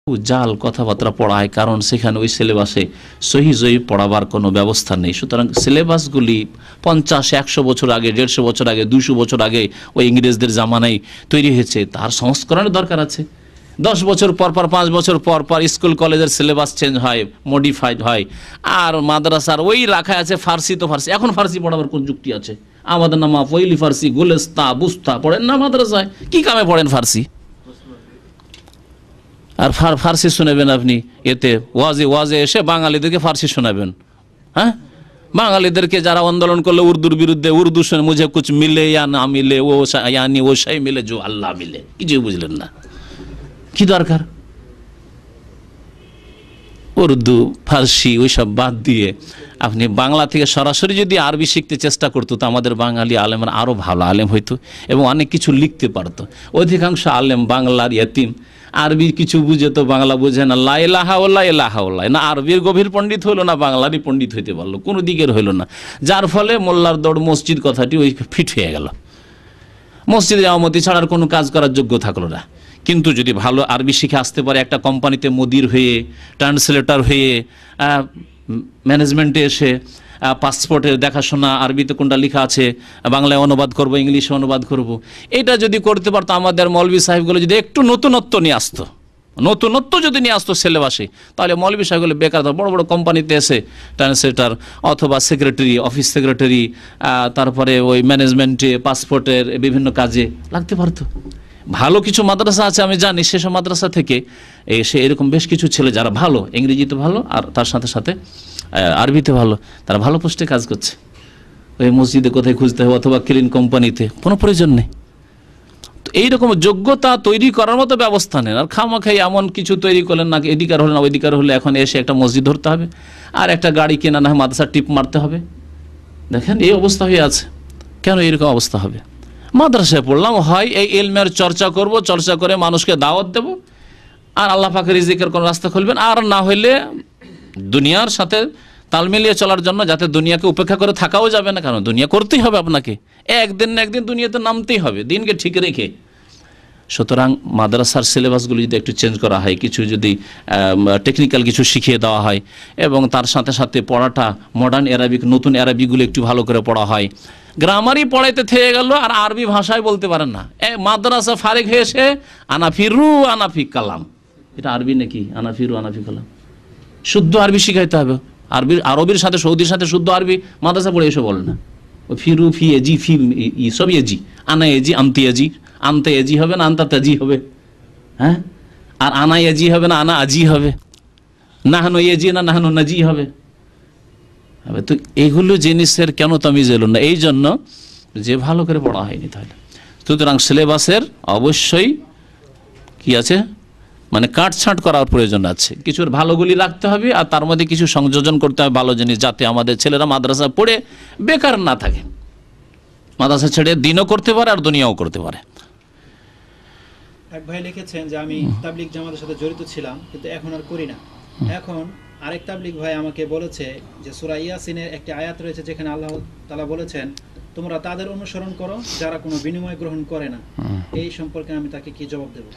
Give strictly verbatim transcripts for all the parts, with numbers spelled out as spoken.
জাল কথাবার্তা পড়ায়, কারণ সেখানে ওই সিলেবাসে সহি জয়ী পড়াবার কোনো ব্যবস্থা নেই। সুতরাং সিলেবাসগুলি পঞ্চাশ একশো বছর আগে, দেড়শো বছর আগে, দুশো বছর আগে ওই ইংরেজদের জামানায় তৈরি হয়েছে, তার সংস্করণের দরকার আছে। দশ বছর পর পর, পাঁচ বছর পর পর স্কুল কলেজের সিলেবাস চেঞ্জ হয়, মডিফাইড হয়। আর মাদ্রাসার ওই রাখা আছে ফার্সি, তো ফার্সি এখন ফার্সি পড়াবার কোন যুক্তি আছে? আমাদের নামা পইলি ফার্সি, গুলেস্তা বুস্তা পড়েন না মাদ্রাসায়, কি কামে পড়েন ফার্সি? আর ফার্সি শোনাবেন আপনি, এতে ওয়াজে ওয়াজে এসে বাঙালিদেরকে ফার্সি শোনাবেন। হ্যাঁ, বাঙালিদেরকে যারা আন্দোলন করলো উর্দুর বিরুদ্ধে, উর্দু শুনে মুঝে কুছ মিলে ইয়া না মিলে, ও ইয়ানি ও সেই মিলে জো আল্লাহ মিলে, কিছুই বুঝলেন না। কি দরকার? উর্দু ফার্সি ওইসব বাদ দিয়ে আপনি বাংলা থেকে সরাসরি যদি আরবি শিখতে চেষ্টা করতো, তো আমাদের বাঙালি আলেমরা আরও ভালো আলেম হইতো এবং অনেক কিছু লিখতে পারতো। অধিকাংশ আলেম বাংলার ইয়তিম, আরবি কিছু বুঝে তো বাংলা বুঝে না, লা ইলাহা ওয়াল্লাহ ইলাহা ওয়াল্লাহ, না আরবির গভীর পণ্ডিত হইলো না বাংলারই পণ্ডিত হইতে পারলো, কোনো দিকের হইলো না। যার ফলে মোল্লার দৌড় মসজিদ কথাটি ওই ফিট হয়ে গেল, মসজিদে জামামতি ছাড়ার কোনো কাজ করার যোগ্য থাকলো না। কিন্তু যদি ভালো আরবি শিখে আসতে পারে, একটা কোম্পানিতে মুদির হয়ে, ট্রান্সলেটর হয়ে, ম্যানেজমেন্টে এসে পাসপোর্টের দেখাশোনা, আরবিতে কোনটা লেখা আছে বাংলায় অনুবাদ করব, ইংলিশে অনুবাদ করব, এটা যদি করতে পারতো, আমাদের মৌলভী সাহেবগুলো যদি একটু নতুনত্ব নিয়ে আসতো, নতুনত্ব যদি নিয়ে আসতো সিলেবাসে, তাহলে মৌলভী সাহেবগুলো বেকার, বড় বড় কোম্পানিতে এসে ট্রান্সলেটর অথবা সেক্রেটারি, অফিস সেক্রেটারি, তারপরে ওই ম্যানেজমেন্টে, পাসপোর্টের বিভিন্ন কাজে লাগতে পারতো। ভালো কিছু মাদ্রাসা আছে আমি জানি, সেসব মাদ্রাসা থেকে এসে এরকম বেশ কিছু ছেলে যারা ভালো, ইংরেজিতে ভালো আর তার সাথে সাথে আরবিতে ভালো, তারা ভালো পোস্টে কাজ করছে। ওই মসজিদে কোথায় খুঁজতে হবে অথবা ক্লিন কোম্পানিতে, কোনো প্রয়োজন নেই। তো এইরকম যোগ্যতা তৈরি করার মতো ব্যবস্থা নেন। আর খামাখাই এমন কিছু তৈরি করলেন না, এদিকার হলে না ওইদিকার হলে এখন এসে একটা মসজিদ ধরতে হবে আর একটা গাড়ি কেনা না হয় মাদ্রাসা টিপ মারতে হবে। দেখেন এই অবস্থা হয়ে আছে। কেন এরকম অবস্থা হবে? মাদ্রাসায় পড়লাম, হয় এই ইলমের চর্চা করব, চর্চা করে মানুষকে দাওয়াত দেব, আর আল্লাহ পাকের রিজিকের কোন রাস্তা খুলবেন, আর না হইলে দুনিয়ার সাথে তাল মিলিয়ে চলার জন্য, যাতে দুনিয়াকে উপেক্ষা করে থাকাও যাবে না, কারণ দুনিয়া করতেই হবে আপনাকে, একদিন না একদিন দুনিয়াতে নামতেই হবে, দিনকে ঠিক রেখে। সুতরাং মাদ্রাসার সিলেবাসগুলো যদি একটু চেঞ্জ করা হয়, কিছু যদি টেকনিক্যাল কিছু শিখিয়ে দেওয়া হয়, এবং তার সাথে সাথে পড়াটা মডার্ন অ্যারাবিক, নতুন অ্যারাবিকগুলো একটু ভালো করে পড়া হয়। গ্রামারই পড়াইতে থেকে গেল আর আরবি ভাষায় বলতে পারেন না, মাদ্রাসা ফারেক হয়েছে আনাফিরু আনাফি কালাম, এটা আরবি নাকি? আনাফিরু আনাফি কালাম, শুদ্ধ আরবি শিখাইতে হবে। আরবির আরবির সাথে সৌদির সাথে শুদ্ধ আরবি মাদ্রাসা পড়ে এসে বলে না, ওই ফিরু ফি এজি ফি সব এজি, আনা এজি আন্তি এজি, আনতে এজি হবে না আন্তা তাজি হবে, হ্যাঁ, আর আনা এজি হবে না আনা আজি হবে, নাহানো এজি না নাহানো নাজি হবে। তো এগুলো জিনিসের কেন তামিজ এলো না? এই জন্য যে ভালো করে পড়া হয়নি। তাহলে সুতরাং সিলেবাসের অবশ্যই কি আছে, মানে কাটছাঁট করার প্রয়োজন আছে। কিছু ভালোগুলি রাখতে হবে আর তার মধ্যে কিছু সংযোজন করতে হবে ভালো জিনিস, যাতে আমাদের ছেলেরা মাদ্রাসা পড়ে বেকার না থাকে, মাদ্রাসা ছেড়ে দিনও করতে পারে আর দুনিয়াও করতে পারে। এক ভাই লিখেছেন যে আমি তাবলিগ জামাতের সাথে জড়িত ছিলাম, কিন্তু এখন আর করি না। এখন আরেক তাবলিগ ভাই আমাকে বলেছে যে সূরা ইয়াসিনের একটি আয়াত রয়েছে যেখানে আল্লাহ তাআলা বলেছেন তোমরা তাদের অনুসরণ করো যারা কোনো বিনিময় গ্রহণ করে না। এই সম্পর্কে আমি তাকে কি জবাব দেব?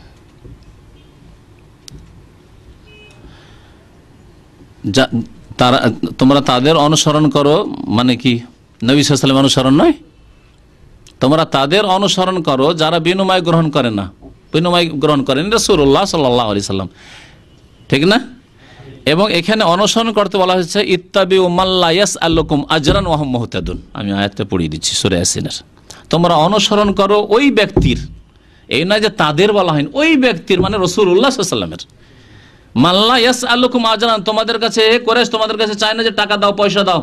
তারা তোমরা তাদের অনুসরণ করো মানে কি? নবী সাল্লাল্লাহু আলাইহি ওয়াসাল্লাম অনুসরণ নয়, তোমরা তাদের অনুসরণ করো যারা বিনিময় গ্রহণ করে না, বিনিময় গ্রহণ করেন রাসূলুল্লাহ সাল্লাল্লাহু আলাইহি সাল্লাম, ঠিক না? এবং এখানে অনুসরণ করতে বলা হয়েছে ইত্তাবিউ মাল্লা ইয়াসআলুকুম আজরান ওয়া হুম মুহতাদুন। আমি আয়াতটা পড়িয়ে দিচ্ছি সূরা ইয়াসিনের। তোমরা অনুসরণ করো ওই ব্যক্তির, এই না যে তাদের বলা হয়নি, ওই ব্যক্তির মানে রাসূলুল্লাহ সাল্লাল্লাহু আলাইহি ওয়াসাল্লামের। মাল্লা ইয়াসআলুকুম আজরান, তোমাদের কাছে কুরাইশ তোমাদের কাছে চায় না যে টাকা দাও পয়সা দাও।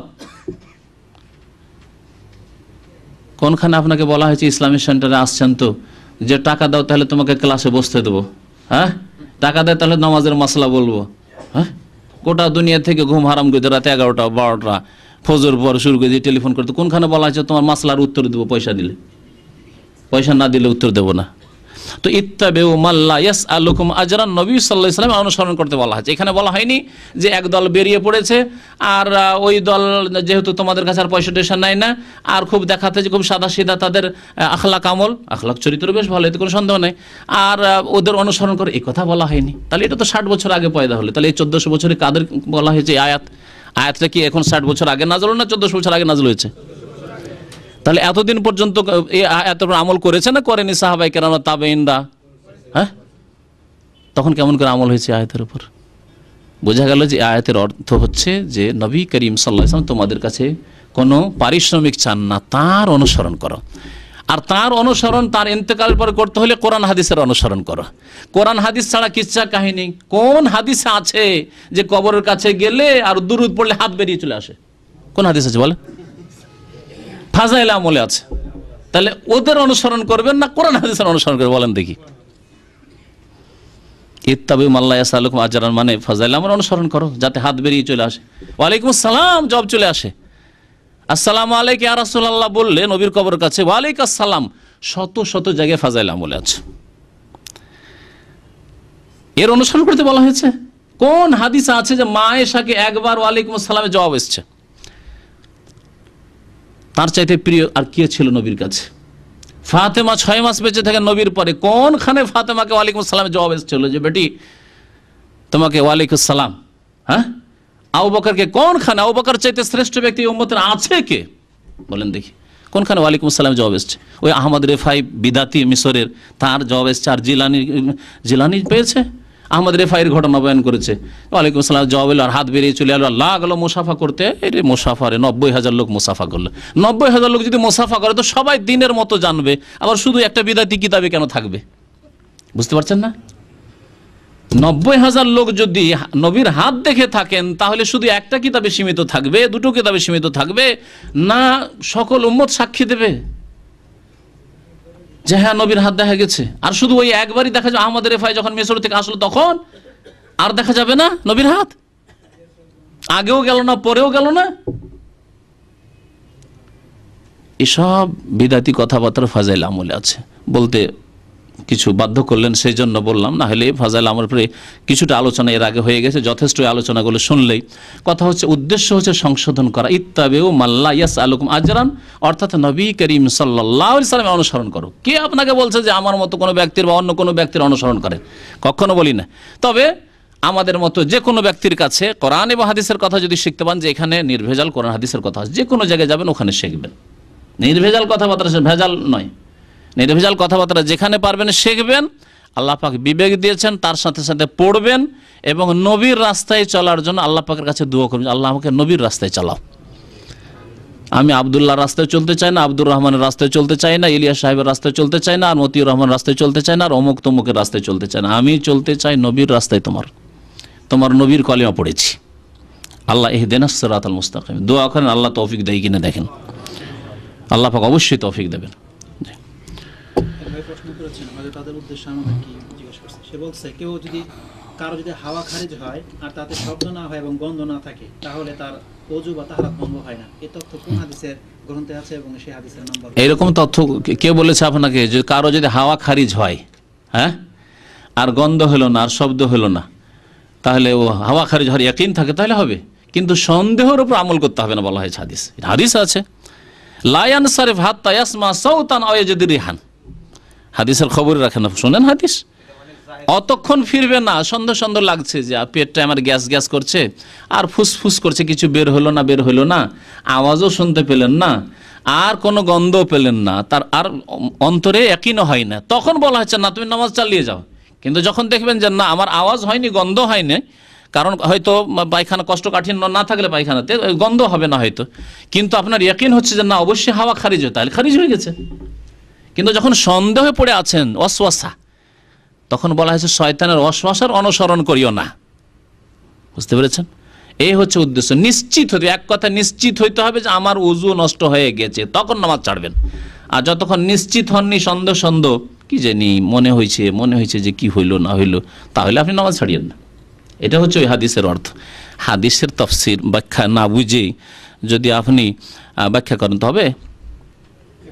কোনখানে আপনাকে বলা হয়েছে ইসলামিক সেন্টারে আসছেন তো যে টাকা দাও তাহলে তোমাকে ক্লাসে বসতে দেবো, হ্যাঁ, টাকা দেয় তাহলে নামাজের মাসলা বলবো, হ্যাঁ, গোটা দুনিয়া থেকে ঘুম হারাম করে রাতে এগারোটা বারোটা ফজর পর শুরু করে দিয়ে টেলিফোন করতে, কোনখানে বলা হয়েছে তোমার মাসলার উত্তর দেবো পয়সা দিলে? পয়সা না দিলে উত্তর দেবো না। তো ইত্তাবিউ মাল্লা ইয়াসআলুকুম আজরান, নবী সাল্লাল্লাহু আলাইহি ওয়াসাল্লাম অনুসরণ করতে বলা হয়েছে। এখানে বলা হয়নি যে এক দল বেরিয়ে পড়েছে আর ওই দল যেহেতু তোমাদের কাছে আর পয়সা টয়সা নেয় না আর খুব দেখাতে যে খুব সাদা সিধা তাদের আখলাক আমল, আখলাক চরিত্র বেশ ভালো, এতে কোনো সন্দেহ নেই, আর ওদের অনুসরণ করে, এই কথা বলা হয়নি। তাহলে এটা তো ষাট বছর আগে পয়দা হলো, তাহলে এই চোদ্দশো বছরে কাদের বলা হয়েছে আয়াত? আয়াতটা কি এখন ষাট বছর আগে নাজল না চোদ্দশো বছর আগে নাজল হয়েছে? তাহলে এতদিন পর্যন্ত এই আয়াতের উপর আমল করেছে না করেনি সাহাবায়ে কেরাম তাবেঈনরা? হ্যাঁ, তখন কেমন করে আমল হয়েছে আয়াতের উপর? বোঝা গেল যে আয়াতের অর্থ হচ্ছে যে নবী করিম সাল্লাল্লাহু আলাইহি ওয়াসাল্লাম তোমাদের কাছে কোনো পারিশ্রমিক চান না, তার অনুসরণ করো। আর তার অনুসরণ তার ইন্তেকালের পর করতে হলে কোরআন হাদিসের অনুসরণ করো। কোরআন হাদিস ছাড়া কিচ্ছা কাহিনী কোন হাদিসে আছে যে কবরের কাছে গেলে আর দুরূদ পড়লে হাত বেরিয়ে চলে আসে? কোন হাদিস আছে বলে? ফাজাইল আমলে আছে। তাহলে ওদের অনুসরণ করবেন না কোরআন হাদিসের অনুসরণ করবেন? বলেন দেখি। ইত্তাবিউ মাল্লা ইয়াসআলুকুম আজরান মানে ফাজাইল আমল অনুসরণ করো যাতে হাত বেরিয়ে চলে আসে। ওয়ালাইকুম আসসালাম জবাব চলে আসে। আসসালামু আলাইকা ইয়া রাসূলুল্লাহ বললে নবীর কবরের কাছে ওয়ালাইকুম আসসালাম, শত শত জায়গায় ফাজাইল আমলে আছে, এর অনুসরণ করতে বলা হয়েছে। কোন হাদিস আছে যে মা আয়েশাকে একবার ওয়ালাইকুম আসসালামের জবাব এসছে? তার চাইতে প্রিয় আর কে ছিল নবীর কাছে? ফাতেমা ছয় মাস বেঁচে থাকেন নবীর পরে, কোনখানে ফাতেমাকে ওয়ালাইকুম আসসালামের জবাব এসেছিল যে বেটি তোমাকে ওয়ালাইকুম আসসালাম? হ্যাঁ, আবু বকরকে কোনখানে? আবু বকর চাইতে শ্রেষ্ঠ ব্যক্তি উম্মতের আছে কে? বলেন দেখি কোনখানে ওয়ালাইকুম আসসালামের জবাব এসছে? ওই আহমদ রেফাই বিদাতি মিশরের, তার জবাব এসছে। আর জিলানি জিলানি পেয়েছে, আহমদ রেফাইয়ের ঘটনা বয়ান করেছে, ওয়ালাইকুম আসসালাম জবাব এলো আর হাত বেরিয়ে চলে এলো, আল্লাহ গেল মুসাফা করতে। এরে মুসাফারে নব্বই হাজার লোক মুসাফা করলো। নব্বই হাজার লোক যদি মুসাফা করে তো সবাই দিনের মতো জানবে, আবার শুধু একটা বিদাতি কিতাবে কেন থাকবে? বুঝতে পারছেন না? নব্বই হাজার লোক যদি নবীর হাত দেখে থাকেন তাহলে শুধু একটা কিতাবে সীমিত থাকবে, দুটো কিতাবে সীমিত থাকবে না, সকল উম্মত সাক্ষী দেবে যে হ্যাঁ নবীর হাত দেখা গেছে। আর শুধু ওই একবারই দেখা যাবে, আহমদ রেফাই যখন মিশর থেকে আসলো তখন আর দেখা যাবে না নবীর হাত? আগেও গেল না পরেও গেল না। এসব বিদাতি কথাবার্তা ফাজাইল আমলে আছে বলতে কিছু বাধ্য করলেন, সেই জন্য বললাম, না হলে ফাজাইল আমল পরে কিছুটা আলোচনা এর আগে হয়ে গেছে, যথেষ্ট আলোচনাগুলো শুনলেই। কথা হচ্ছে উদ্দেশ্য হচ্ছে সংশোধন করা। ইত্তাবিউ মাল্লা ইয়াসআলুকুম আজরান, অর্থাৎ নবী করিম সাল্লাল্লাহু আলাইহি ওয়াসাল্লামের অনুসরণ করো। কে আপনাকে বলছে যে আমার মতো কোনো ব্যক্তির বা অন্য কোনো ব্যক্তির অনুসরণ করেন? কখনো বলি না। তবে আমাদের মতো যে কোনো ব্যক্তির কাছে কোরআন এবং হাদিসের কথা যদি শিখতে পান, যে এখানে নির্ভেজাল কোরআন হাদিসের কথা, যে কোনো জায়গায় যাবেন ওখানে শিখবেন। নির্ভেজাল কথাবার্তা, ভেজাল নয়, নির্ভেজাল কথাবার্তা যেখানে পারবেন শিখবেন। আল্লাহ পাক বিবেক দিয়েছেন, তার সাথে সাথে পড়বেন এবং নবীর রাস্তায় চলার জন্য আল্লাহ পাকের কাছে দোয়া করবেন, আল্লাহ আমাকে নবীর রাস্তায় চালাও। আমি আব্দুল্লাহর রাস্তায় চলতে চাই না, আব্দুর রহমানের রাস্তায় চলতে চাই না, ইলিয়াস সাহেবের রাস্তায় চলতে চাই না, আর মতিউর রহমান রাস্তায় চলতে চাই না, আর অমুক তমুকের রাস্তায় চলতে চাই না। আমি চলতে চাই নবীর রাস্তায়। তোমার তোমার নবীর কলিমা পড়েছি, আল্লাহ ইহদিনাস সিরাতাল মুস্তাকিম। দোয়া করেন আল্লাহ তৌফিক দেয় কিনা দেখেন, আল্লাহ পাক অবশ্যই তৌফিক দেবেন। প্রশ্ন করেছেন হয়তো তাদের উদ্দেশ্যে আমাদের কি জিজ্ঞেস করছে, সে বলছে কেউ যদি কারো যদি হাওয়া খারিজ হয় আর তাতে শব্দ না হয় এবং গন্ধ না থাকে তাহলে তার ওযু বা তাহারাত ভঙ্গ হয় না। এই তথ্য কোন হাদিসের গ্রন্থে আছে এবং সেই হাদিসের নাম্বার? এরকম তথ্য কে বলেছে আপনাকে যে কারো যদি হাওয়া খারিজ হয়, হ্যাঁ, আর গন্ধ হলো না আর শব্দ হলো না, তাহলে ও হাওয়া খারিজ হওয়ার ইয়াকিন থাকে তাহলে হবে, কিন্তু সন্দেহের উপর আমল করতে হবে না বলা হয়েছে হাদিস। হাদিস আছে লা ইয়ানসারিফ হাত্তা ইয়াসমা সাউতান আও ইয়াজিদ রিহান, হাদিসের খবর রাখেন, শোনেন হাদিস। অতক্ষণ ফিরবে না, সন্দেহ সন্দেহ লাগছে যে পেটটা আমার গ্যাস গ্যাস করছে আর ফুসফুস করছে, কিছু বের হলো না বের হলো না, আওয়াজও শুনতে পেলেন না আর কোনো গন্ধও পেলেন না, তার আর অন্তরে ইয়াকিনও হয় না, তখন বলা হচ্ছে না তুমি নামাজ চালিয়ে যাও। কিন্তু যখন দেখবেন যে না আমার আওয়াজ হয়নি গন্ধ হয়নি, কারণ হয়তো পায়খানা কষ্টকাঠিন্য না থাকলে পায়খানাতে গন্ধ হবে না হয়তো, কিন্তু আপনার ইয়াকিন হচ্ছে যে না অবশ্যই হাওয়া খারিজ হয়, তাহলে খারিজ হয়ে গেছে। কিন্তু যখন সন্দেহে পড়ে আছেন ওয়াসওয়াসা, তখন বলা হয়েছে শয়তানের ওয়াসওয়াসার অনুসরণ করিও না। বুঝতে পেরেছেন? এই হচ্ছে উদ্দেশ্য। নিশ্চিত হতে, এক কথা নিশ্চিত হইতে হবে যে আমার ওযু নষ্ট হয়ে গেছে, তখন নামাজ ছাড়বেন। আর যতক্ষণ নিশ্চিত হননি, সন্দেহ সন্দেহ কি জানি মনে হয়েছে মনে হয়েছে যে কি হইল না হইল, তাহলে আপনি নামাজ ছাড়িয়েন না। এটা হচ্ছে ওই হাদিসের অর্থ। হাদিসের তফসির ব্যাখ্যা না বুঝে যদি আপনি ব্যাখ্যা করেন তবে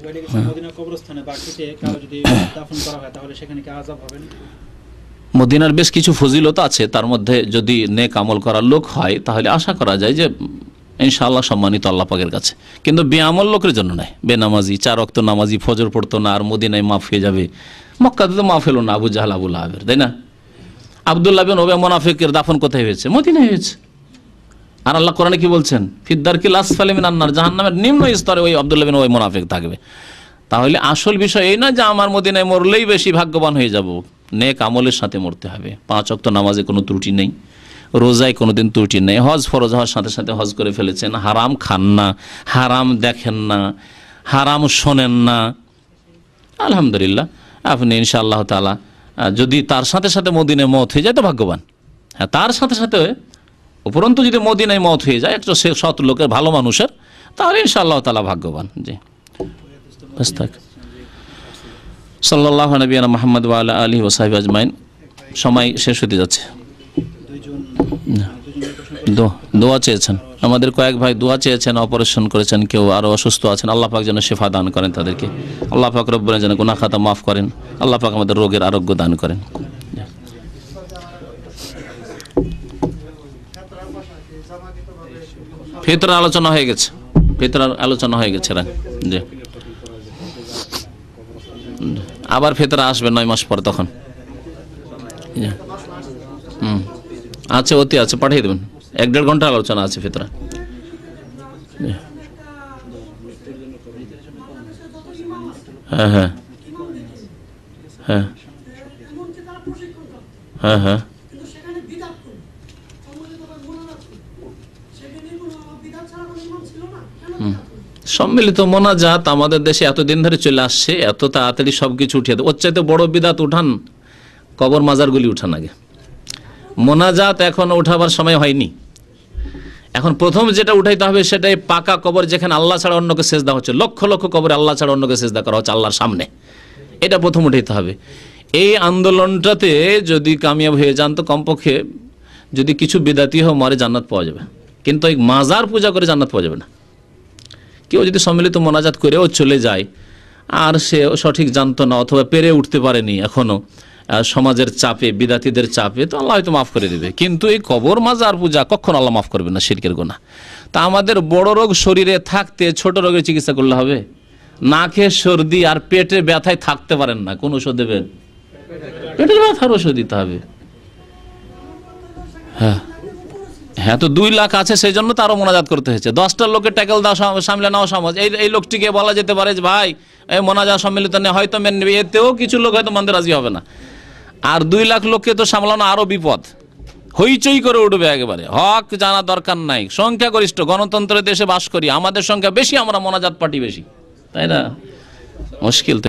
ভাই লিখেছেন মদিনা কবরস্থানে বাকিতে কারো যদি দাফন করা হয় তাহলে সেখানে কি আযাব হবে না? মদিনার বেশ কিছু ফজিলত আছে, তার মধ্যে যদি নেক আমল করার লোক হয় তাহলে আশা করা যায় যে ইনশাআল্লাহ সম্মানিত আল্লাহ পাকের কাছে, কিন্তু বেআমল লোকের জন্য নয়। বেনামাজি, চার ওয়াক্ত নামাজি, ফজর পড়তো না, আর মদিনায় মাফ হয়ে যাবে। মক্কাতে তো মাফ হলো না আবু জাহাল আবু লাহাবের, তাই না? আব্দুল্লাহ বিন উবাই মুনাফিকের দাফন কোথায় হয়েছে? মদিনায় হয়েছে। আর আল্লাহ কোরআনে কি বলছেন? ফিদ্দারকিল আসফালি মিনান নার, জাহান্নামের নিম্ন স্তরে ওই আব্দুল্লাহ বিন উবাই মুনাফিক থাকবে। তাহলে আসল বিষয় এই না যে আমার মদিনায় মরলেই বেশি ভাগ্যবান হয়ে যাব, নেক আমলের সাথে মরতে হবে। পাঁচ ওয়াক্ত নামাজে কোনো ত্রুটি নেই, রোজায় কোনোদিন ত্রুটি নেই, হজ ফরজ হওয়ার সাথে সাথে হজ করে ফেলেছেন, হারাম খান না, হারাম দেখেন না, হারাম শোনেন না, আলহামদুলিল্লাহ আপনি ইনশাআল্লাহ তাআলা যদি তার সাথে সাথে মদিনায় মওত হয়ে যায় তো ভাগ্যবান। হ্যাঁ, তার সাথে সাথে উপরন্তু যদি মদিনায় মওত হয়ে যায় একটা সে সৎ লোকের, ভালো মানুষের, তাহলে ইনশাআল্লাহ তাআলা ভাগ্যবান। জি, বাস থাক। সাল্লাল্লাহু নবিয়ানা মুহাম্মদ ওয়া আলা আলিহি ওয়া সাহবিহি আজমাইন। সময় শেষ হতে যাচ্ছে। দোয়া চেয়েছেন আমাদের কয়েক ভাই, দোয়া চেয়েছেন, অপারেশন করেছেন, কেউ আরো অসুস্থ আছেন, আল্লাহ পাক যেন শিফা দান করেন তাদেরকে, আল্লাহ পাক রব্বুল যেন গুনাহ খাতা মাফ করেন, আল্লাহ পাক আমাদের রোগের আরোগ্য দান করেন। ফিতরার আলোচনা হয়ে গেছে, ফিতরার আলোচনা হয়ে গেছে। জি, আবার ফিতরা আসবে নয় মাস পর, তখন হুম আছে, অতি আছে, পাঠিয়ে দেবেন। এক দেড় ঘন্টা আলোচনা আছে ফিতরা। হ্যাঁ হ্যাঁ হ্যাঁ হ্যাঁ হ্যাঁ সম্মিলিত মোনাজাত আমাদের দেশে এতদিন ধরে চলে আসছে, এত তাড়াতাড়ি সবকিছু উঠিয়ে দেয়। ওর চাইতে বড় বিদাত উঠান, কবর মাজারগুলি উঠান আগে। মোনাজাত এখন উঠাবার সময় হয়নি। এখন প্রথম যেটা উঠাইতে হবে সেটাই পাকা কবর, যেখানে আল্লাহ ছাড়া অন্যকে সেজদা হচ্ছে, লক্ষ লক্ষ কবরে আল্লাহ ছাড়া অন্যকে সেজদা করা হচ্ছে আল্লাহর সামনে, এটা প্রথম উঠাইতে হবে। এই আন্দোলনটাতে যদি কামিয়াব হয়ে যান তো কমপক্ষে যদি কিছু বিদাতি হয় মরে জান্নাত পাওয়া যাবে, কিন্তু এই মাজার পূজা করে জান্নাত পাওয়া যাবে না। কেউ যদি সম্মিলিত মোনাজাত করেও চলে যায় আর সে সঠিক জানতো না অথবা পেরে উঠতে পারেনি এখনো সমাজের চাপে, বিদাতিদের চাপে, তো আল্লাহ হয়তো মাফ করে দেবে, কিন্তু এই কবর মাজার পূজা কখনো আল্লাহ মাফ করবে না, শিরকের গুনাহ। তা আমাদের বড় রোগ শরীরে থাকতে ছোট রোগের চিকিৎসা করলে হবে? নাকে সর্দি আর পেটে ব্যথায় থাকতে পারেন না, কোন ওষুধ দেবেন? পেটের ব্যথার ওষুধ দিতে হবে। হ্যাঁ হ্যাঁ, তো দুই লাখ আছে সেই জন্য তারও মোনাজাত করতে হয়েছে। দশটা লোকের ট্যাকেল দাও, সামলে নাও সমাজ। এই এই লোকটিকে বলা যেতে পারে যে ভাই এই মোনাজাত সম্মিলিত নেই, হয়তো মেনে নেবে, এতেও কিছু লোক হয়তো মানতে রাজি হবে না। আর দুই লাখ লোককে তো সামলানো আরো বিপদ, হইচই করে উঠবে একেবারে। হক জানা দরকার নাই, সংখ্যাগরিষ্ঠ গণতন্ত্রের দেশে বাস করি, আমাদের সংখ্যা বেশি, আমরা মোনাজাত পার্টি বেশি, তাই না? মুশকিল।